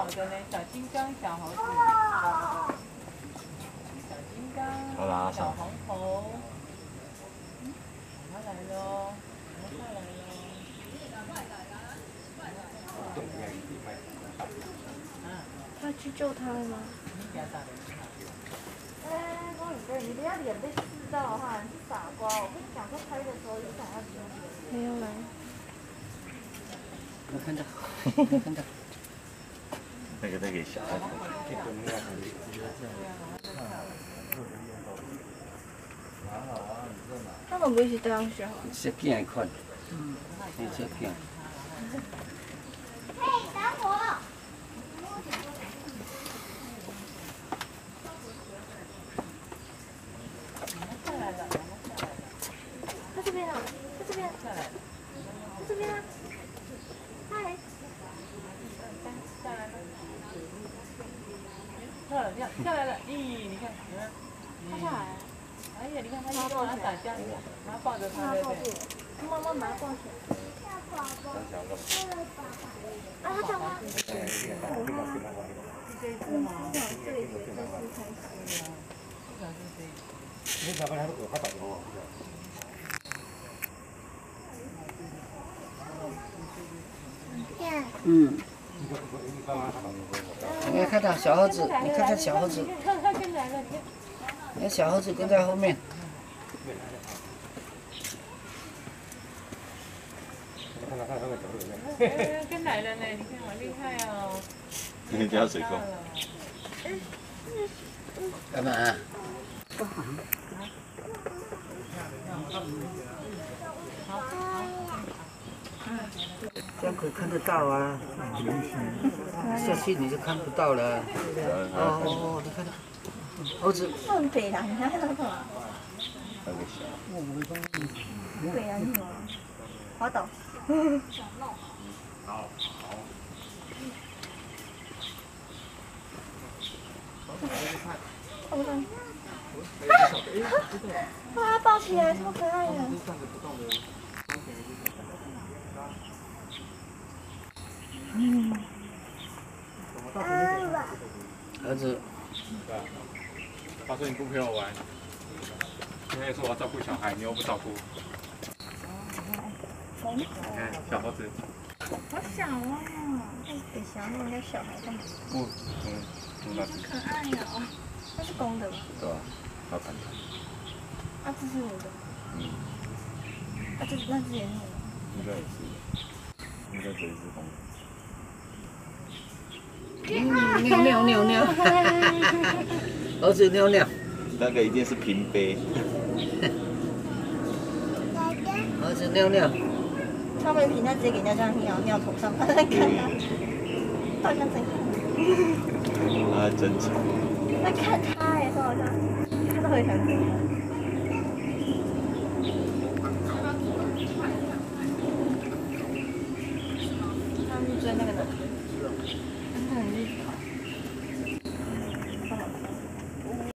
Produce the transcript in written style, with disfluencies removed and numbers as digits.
好的呢，小金刚、小猴子，小金刚、小红猴，它来喽，它来喽。 他去救他了吗？ 公主哥，你不要脸被刺到的话，你是傻瓜。我跟你讲，说拍的时候有想要cứu别人。 没有来。 我看到，我看到。那个给小孩子。 他们不一起带上学好？ 是片款。是片。 嘿，打我！在这边啊，在这边，在这边啊！嗨， 下来了，下来了，咦，你看，有没有？ 他下来了。 哎呀，你看他一直往他打架，然后抱着他，对不对？ 妈妈把他抱起来。啊，他讲话。这一只吗？这一只才是。你爸爸还是我，他打我。 嗯。你看到小猴子，你看看小猴子。 他跟来了， 你看小猴子跟在后面。 跟来了呢，你看好厉害哦！ 你家水沟。干嘛？这样可以看得到啊。下去你就看不到了。哦，你看，猴子。 问北南，你看那个。北南什么？滑倒。好。我看。把它抱起来，超可爱的。 儿子。 他说你不陪我玩，现在说我要照顾小孩，你又不照顾。你看小猴子。 好小啊！给小孩人家小孩干嘛？ 好可爱呀！那是公的吧？ 对吧？好看。 啊，这是我的。 嗯。 啊，那只也是我的。 应该也是。应该这一只公的。尿尿尿！儿子尿尿。那个一定是平杯。儿子尿尿。 他们平常直接给人家这样尿头上，他在看他，好像真看。 他真丑。 在看他哎，说好像，他都很想看。他们去追那个男的。